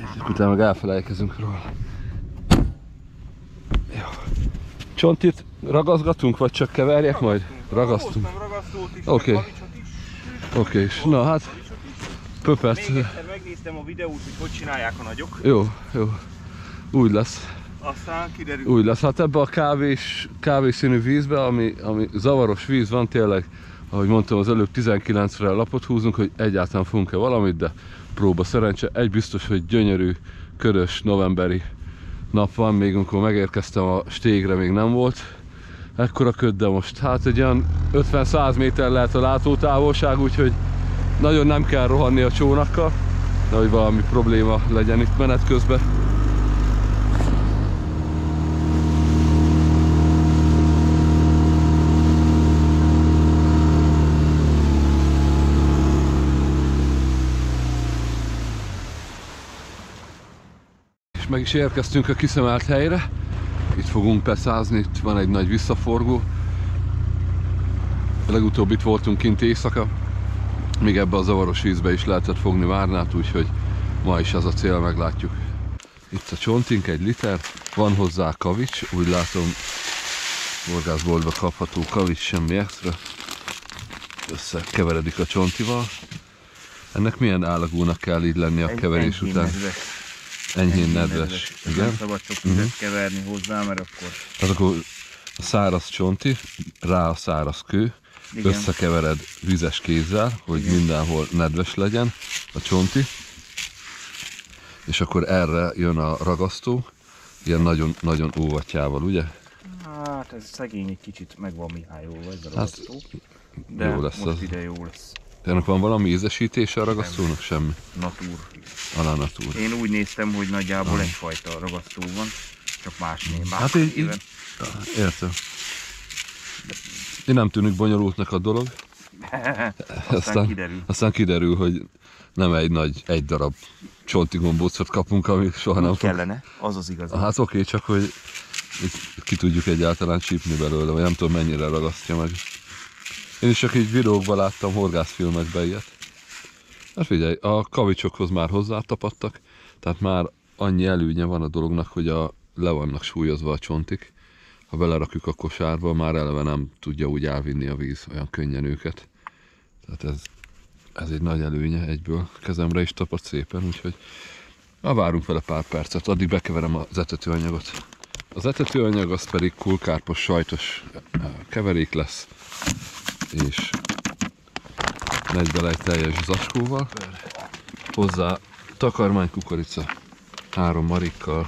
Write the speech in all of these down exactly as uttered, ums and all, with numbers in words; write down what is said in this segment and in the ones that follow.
Utána meg elfelejkezünk róla. Jó. Csontit ragaszgatunk, vagy csak keverjek majd? Ragasztunk. Oké. Okay. Oké, okay. Na hát. Pöpert. Még egyszer megnéztem a videót, hogy hogy csinálják a nagyok. Jó, jó. Úgy lesz. Aztán kiderül. Úgy lesz. Hát ebbe a kávés, kávés-színű vízbe, ami, ami zavaros víz van tényleg, ahogy mondtam az előbb tizenkilencre lapot húzunk, hogy egyáltalán fogunk-e valamit, de próba szerencse. Egy biztos, hogy gyönyörű, körös, novemberi nap van, még amikor megérkeztem a stégre, még nem volt ekkora köd, de most hát egy olyan ötven-száz méter lehet a látótávolság, úgyhogy nagyon nem kell rohanni a csónakkal, de hogy valami probléma legyen itt menet közben. És meg is érkeztünk a kiszemelt helyre. Itt fogunk beszázni, itt van egy nagy visszaforgó. Legutóbb itt voltunk kint éjszaka. Még ebbe a zavaros vízbe is lehetett fogni várnát, úgyhogy ma is az a cél, meglátjuk. Itt a csontink, egy liter, van hozzá kavics, úgy látom horgászboltba kapható kavics, semmi extra. Összekeveredik a csontival. Ennek milyen állagúnak kell így lenni a egy keverés enyhén után? Nedves. Enyhén nedves. nedves. Igen? Nem szabad sok vizet uh-huh. keverni hozzá, mert akkor... Tehát akkor a száraz csonti, rá a száraz kő, igen. Összekevered vizes kézzel, hogy igen. Mindenhol nedves legyen a csonti, és akkor erre jön a ragasztó, ilyen nagyon-nagyon óvatjával, ugye? Hát ez szegény egy kicsit meg van Mihályolva ez a ragasztó, hát, de jó lesz most az. ide jó lesz. Ennek van valami ízesítése a ragasztónak? Semmi? Natúr. Alá natúr. Én úgy néztem, hogy nagyjából ah. egyfajta ragasztó van, csak más név. Más hát így, így, értem. Én nem tűnik bonyolultnak a dolog. aztán, aztán, kiderül. aztán kiderül, hogy nem egy nagy, egy darab csonti gombócot kapunk, ami soha nem fog... kellene, az az igaz. Hát oké, csak hogy ki tudjuk egyáltalán csípni belőle, vagy nem tudom mennyire ragasztja meg. Én is csak így videókban láttam, horgászfilmekben ilyet. Hát figyelj, a kavicsokhoz már hozzátapadtak, tehát már annyi előnye van a dolognak, hogy a, le vannak súlyozva a csontik. Ha belerakjuk a kosárba, már eleve nem tudja úgy elvinni a víz olyan könnyen őket. Tehát ez, ez egy nagy előnye egyből. Kezemre is tapad szépen, úgyhogy na, várunk vele pár percet, addig bekeverem az etetőanyagot. Az etetőanyag az pedig kulkárpos, sajtos keverék lesz, és megy bele egy teljes zacskóval. Hozzá takarmánykukorica, három marikkal,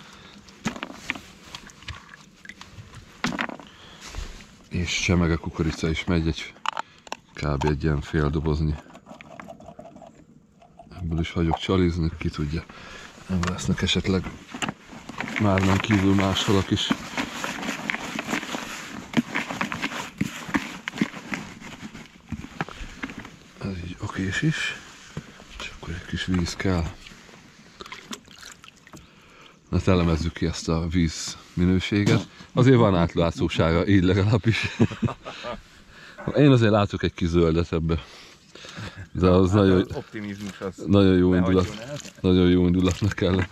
és csemege kukorica is megy, egy kb. Egy ilyen fél dobozni. Ebből is hagyok csalizni, ki tudja. Nem lesznek esetleg már nem kívül más halak is. Ez így okés is. És akkor egy kis víz kell. Na, elemezzük ki ezt a víz minőséget. Azért van átlátszósága, így legalábbis. Én azért látok egy kis zöldet ebbe. De az hát nagyon, az optimizmus az nagyon jó indulat. Nagyon jó indulatnak kell.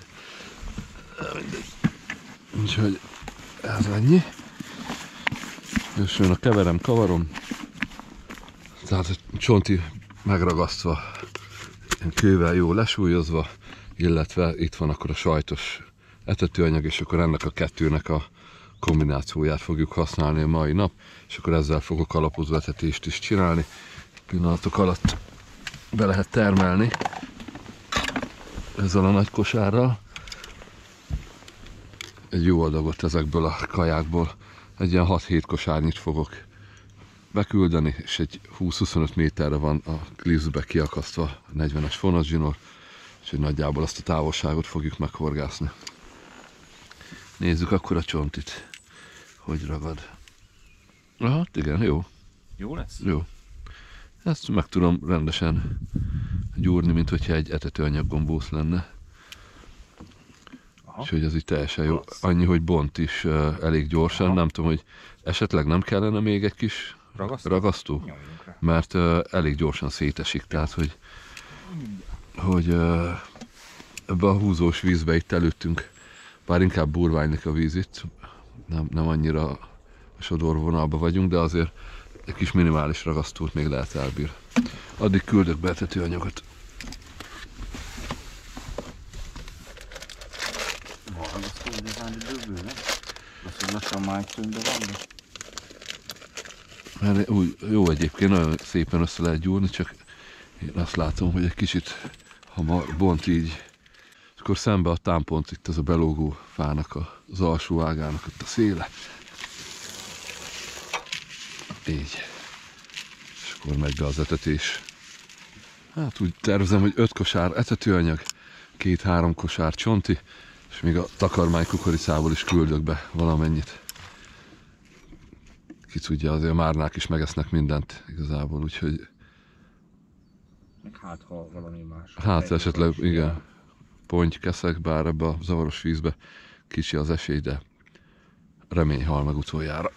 Úgyhogy ez annyi. És jön a keverem, kavarom. Tehát a csonti megragasztva, kővel jó lesúlyozva, illetve itt van akkor a sajtos etetőanyag, és akkor ennek a kettőnek a kombinációját fogjuk használni a mai nap, és akkor ezzel fogok alapozó etetést is csinálni. Pillanatok alatt be lehet termelni ezzel a nagy kosárral. Egy jó adagot ezekből a kajákból, egy ilyen hat-hét kosárnyit fogok beküldeni, és egy húsz-huszonöt méterre van a klipsbe kiakasztva a negyvenes fonatzsinór, és nagyjából azt a távolságot fogjuk meghorgászni. Nézzük akkor a csontit, hogy ragad. Aha, igen, jó. Jó lesz? Jó. Ezt meg tudom rendesen gyúrni, mint hogyha egy etetőanyag gombóc lenne. Aha. Úgyhogy ez így teljesen jó. Annyi, hogy bont is uh, elég gyorsan. Aha. Nem tudom, hogy esetleg nem kellene még egy kis ragasztó, ragasztó? Mert uh, elég gyorsan szétesik, tehát hogy, hogy uh, ebbe a húzós vízbe itt előttünk, bár inkább burványlik a víz itt, nem, nem annyira a sodorvonalba vagyunk, de azért egy kis minimális ragasztót még lehet elbír. Addig küldök be tetőanyagot. Ragasztó, de már bővül, nem? Azt, hogy lassan már egy tönde van, de... Mert úgy, jó egyébként, nagyon szépen össze lehet gyúrni, csak én azt látom, hogy egy kicsit hamar bont így. És akkor szembe a támpont, itt az a belógó fának az alsó ágának ott a széle. Így. És akkor megy be az etetés. Hát úgy tervezem, hogy öt kosár etetőanyag, két-három kosár csonti, és még a takarmány kukoricából is küldök be valamennyit. Ki tudja, azért a márnák is megesznek mindent igazából, úgyhogy... Meg hát, ha valami más. Hát esetleg, igen, ponty, keszek, bár ebbe a zavaros vízbe kicsi az esély, de remény hal meg utoljára.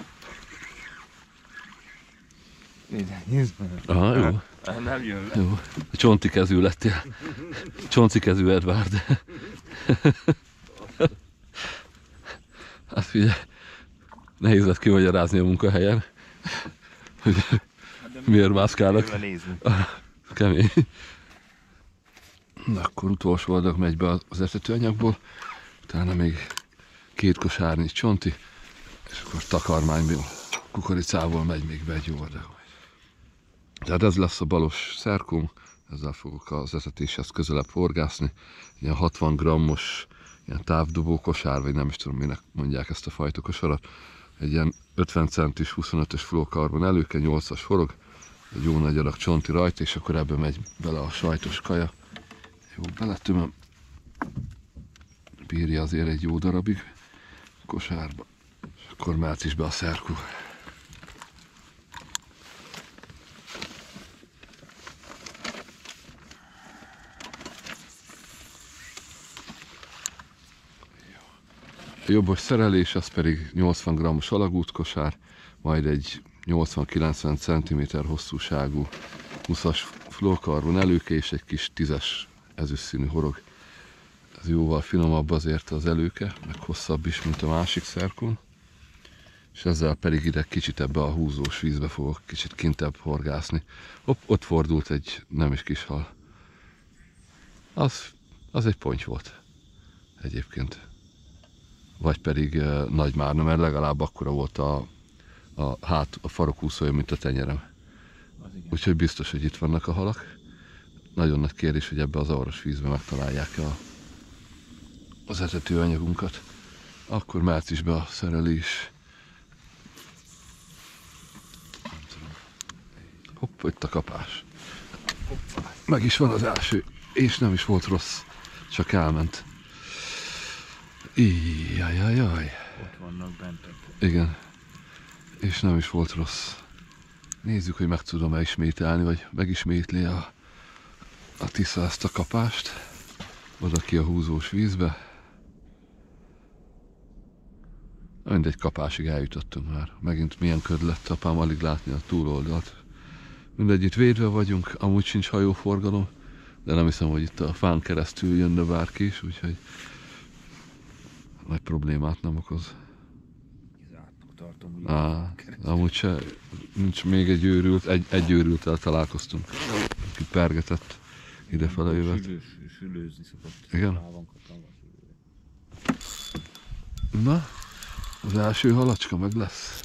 Ide, nézd meg. Aha, jó. Nem jön le. Jó. Csonti kezű lettél. Csonti kezű Edvard. Hát figyelj, nehéz lett kimagyarázni a munkahelyen, hogy miért mászkálnak. Kemény. Na akkor utolsó adag megy be az etetőanyagból, utána még két kosárnyi csonti, és akkor takarmányból, kukoricából megy még be egy jó adag. Tehát ez lesz a balos szerkóm, ezzel fogok az etetéshez közelebb horgászni. Ilyen hatvan grammos, ilyen távdobó kosár, vagy nem is tudom minek mondják ezt a fajta kosarat. Egy ilyen ötven centis, huszonötös fluorokarbon előke, nyolcas forog, egy jó nagy adag csonti rajta, és akkor ebbe megy bele a sajtos kaja. Jó, beletömöm. Bírja azért egy jó darabig kosárba. És akkor mehet is be a szerkó. A jobbos szerelés, az pedig nyolcvan grammos alagútkosár, majd egy nyolcvan-kilencven centiméter hosszúságú húszas fluorokarbon előke és egy kis tízes ezüstszínű horog. Ez jóval finomabb azért az előke, meg hosszabb is, mint a másik szerkón. És ezzel pedig ide kicsit ebbe a húzós vízbe fogok kicsit kintebb horgászni. Hopp, ott fordult egy nem is kis hal. Az, az egy ponty volt egyébként. Vagy pedig uh, nagy márna, mert legalább akkora volt a, a, hát, a farokúszója, mint a tenyerem. Úgyhogy biztos, hogy itt vannak a halak. Nagyon nagy kérdés, hogy ebbe az zavaros vízbe megtalálják a, az etetőanyagunkat. Akkor mehet is be a szerelés. Hopp, itt a kapás. Meg is van az első, és nem is volt rossz, csak elment. Jajjajjaj. Ott vannak bent. Igen. És nem is volt rossz. Nézzük, hogy meg tudom-e ismételni, vagy megismétli a, a Tisza ezt a kapást. Oda ki a húzós vízbe. Mindegy, kapásig eljutottunk már. Megint milyen köd lett, apám alig látni a túloldalt. Mindegy, itt védve vagyunk, amúgy sincs hajóforgalom, de nem hiszem, hogy itt a fán keresztül jönne bárki is, úgyhogy nagy problémát nem okoz. Tartom, Á, amúgy se, nincs még egy őrült, egy, egy őrülttel találkoztunk, aki pergetett idefele jövet. Sülőzni szokott. Igen? Na, az első halacska meg lesz.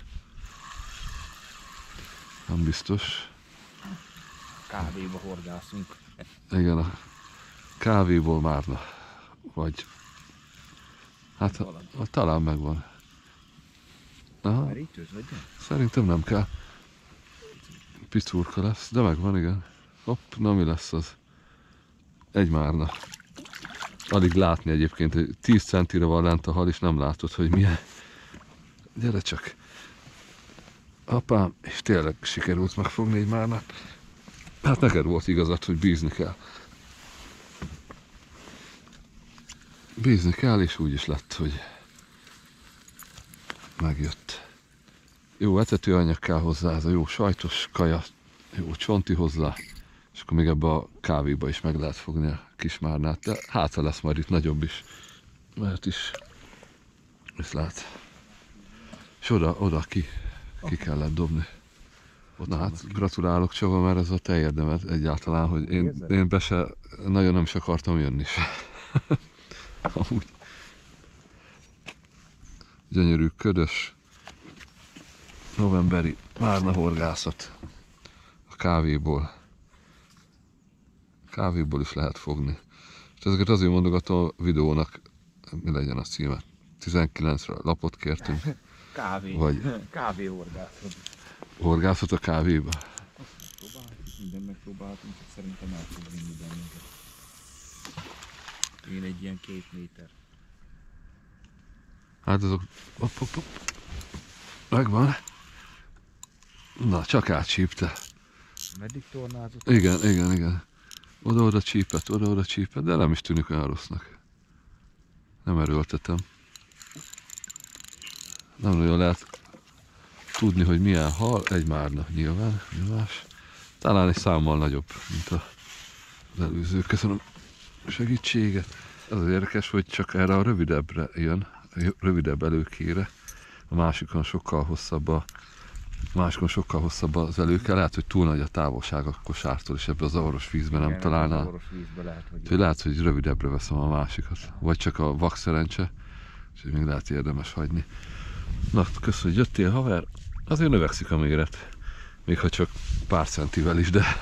Nem biztos. Kávéba horgászunk. Igen, a kávéból márna. Vagy... Hát, a, a, talán megvan. Aha. Szerintem nem kell. Picurka lesz, de megvan, igen. Hopp, na mi lesz az? Egy márna. Alig látni egyébként, hogy tíz centire van lent a hal, és nem látod, hogy milyen. Gyere csak. Apám, és tényleg sikerült megfogni egy márnát. Hát neked volt igazad, hogy bízni kell. Bízni kell, és úgy is lett, hogy megjött. Jó etetőanyag kell hozzá, ez a jó sajtos kaja, jó csonti hozzá, és akkor még ebbe a kávéba is meg lehet fogni a kismárnát, de hátra lesz majd itt nagyobb is, mert is, ezt lát. És oda, oda ki, ki kellett dobni. Na hát gratulálok Csaba, mert ez a te érdemed egyáltalán, hogy én, én be se, nagyon nem is akartam jönni se. Amúgy. Gyönyörű, ködös, novemberi márna horgászat a kávéból. Kávéból is lehet fogni. És ezeket azért mondogatom a videónak, mi legyen a címe. tizenkilencre lapot kértünk. Kávé. Vagy Kávé horgászat. horgászat a kávéba. Minden megpróbáltunk, csak szerintem el fog vinni bennünket. Én egy ilyen két méter. Hát azok... Hopp, hopp, hopp. Megvan. Na, csak átsípte. Meddig tornázott? Igen, igen, igen. Oda-oda csípett, oda-oda csípett, de nem is tűnik olyan rossznak. Nem erőltetem. Nem nagyon lehet tudni, hogy milyen hal, egy márna nyilván, nyilvás. Talán egy számmal nagyobb, mint az előző. Köszönöm a segítséget. Ez az érdekes, hogy csak erre a rövidebbre jön, rövidebb előkére. A másikon sokkal hosszabb a másikon sokkal hosszabb az előke. Lehet, hogy túl nagy a távolság a kosártól, és ebbe a zavaros vízben nem találnál. Lehet, hogy, hogy lehet, hogy rövidebbre veszem a másikat. Vagy csak a vak szerencse, és még lehet érdemes hagyni. Na, köszönöm, hogy jöttél, haver. Azért növekszik a méret. Még ha csak pár centivel is, de,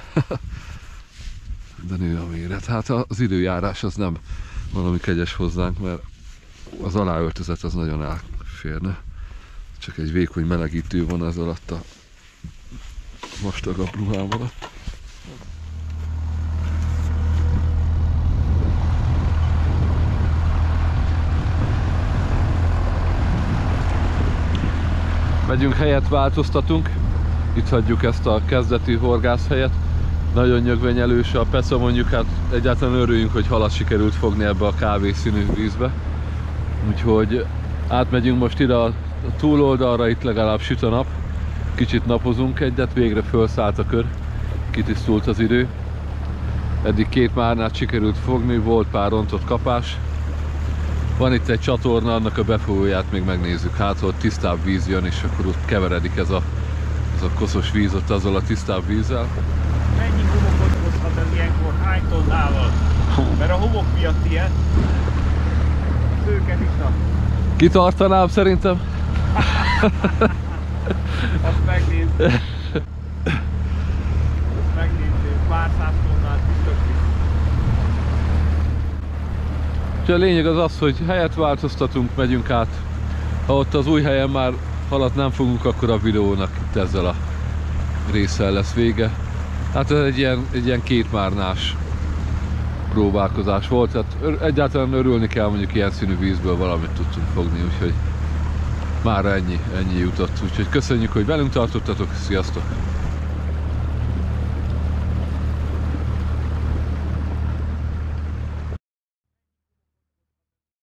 de nő a méret. Hát az időjárás az nem valami kegyes hozzánk, mert az aláöltözet az nagyon elférne. Csak egy vékony melegítő van ez alatt a vastagabb ruhám alatt. Megyünk, helyet változtatunk. Itt hagyjuk ezt a kezdeti horgászhelyet. Nagyon nyögvenyelős a peca, mondjuk, hát egyáltalán örüljünk, hogy halat sikerült fogni ebbe a kávészínű vízbe. Úgyhogy átmegyünk most ide a túloldalra, itt legalább süt a nap. Kicsit napozunk egyet, végre felszállt a kör. Kitisztult az idő. Eddig két márnát sikerült fogni, volt pár rontott kapás. Van itt egy csatorna, annak a befolyóját még megnézzük. Hát ott tisztább víz jön, és akkor ott keveredik ez a, ez a koszos víz ott azzal a tisztább vízzel. Mennyi homokot hozhat ez ilyenkor? Hány tonnával? Mert a homok miatt ilyen. Őket is a... Kitartanám szerintem. Azt megnézzük. Azt megnézzük. Pár száz tonnát biztos is. A lényeg az az, hogy helyet változtatunk, megyünk át. Ha ott az új helyen már halat nem fogunk, akkor a videónak itt ezzel a résszel lesz vége. Hát ez egy ilyen, egy ilyen kétmárnás próbálkozás volt. Hát egyáltalán örülni kell, mondjuk ilyen színű vízből valamit tudtunk fogni, úgyhogy mára ennyi, ennyi jutott. Úgyhogy köszönjük, hogy velünk tartottatok, sziasztok!